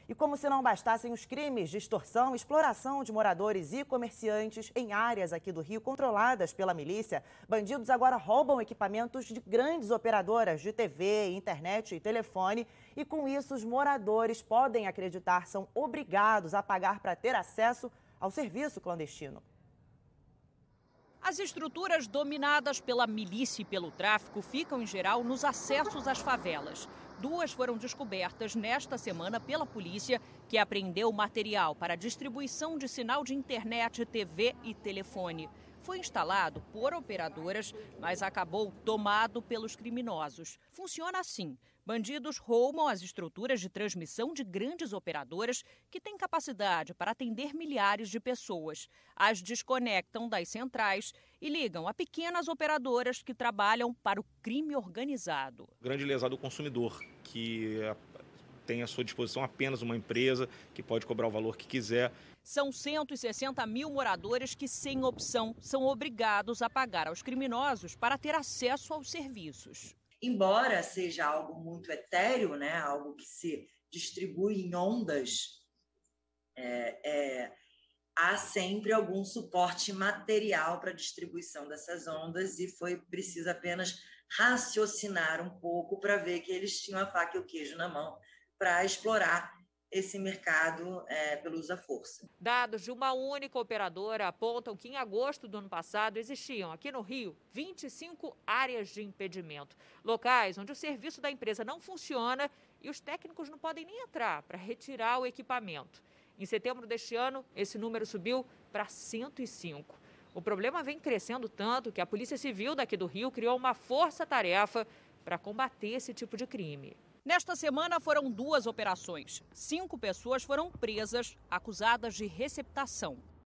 E como se não bastassem os crimes de extorsão e exploração de moradores e comerciantes em áreas aqui do Rio controladas pela milícia, bandidos agora roubam equipamentos de grandes operadoras de TV, internet e telefone. E com isso, os moradores podem acreditar, são obrigados a pagar para ter acesso ao serviço clandestino. As estruturas dominadas pela milícia e pelo tráfico ficam, em geral, nos acessos às favelas. 2 foram descobertas nesta semana pela polícia, que apreendeu material para distribuição de sinal de internet, TV e telefone. Foi instalado por operadoras, mas acabou tomado pelos criminosos. Funciona assim: bandidos roubam as estruturas de transmissão de grandes operadoras que têm capacidade para atender milhares de pessoas. As desconectam das centrais e ligam a pequenas operadoras que trabalham para o crime organizado. Grande lesado do consumidor, que tem à sua disposição apenas uma empresa que pode cobrar o valor que quiser. São 160 mil moradores que, sem opção, são obrigados a pagar aos criminosos para ter acesso aos serviços. Embora seja algo muito etéreo, né, algo que se distribui em ondas, há sempre algum suporte material para a distribuição dessas ondas e foi preciso apenas raciocinar um pouco para ver que eles tinham a faca e o queijo na mão para explorar esse mercado pelo uso da força. Dados de uma única operadora apontam que em agosto do ano passado existiam aqui no Rio 25 áreas de impedimento, locais onde o serviço da empresa não funciona e os técnicos não podem nem entrar para retirar o equipamento. Em setembro deste ano, esse número subiu para 105. O problema vem crescendo tanto que a Polícia Civil daqui do Rio criou uma força-tarefa para combater esse tipo de crime. Nesta semana foram 2 operações. 5 pessoas foram presas, acusadas de receptação.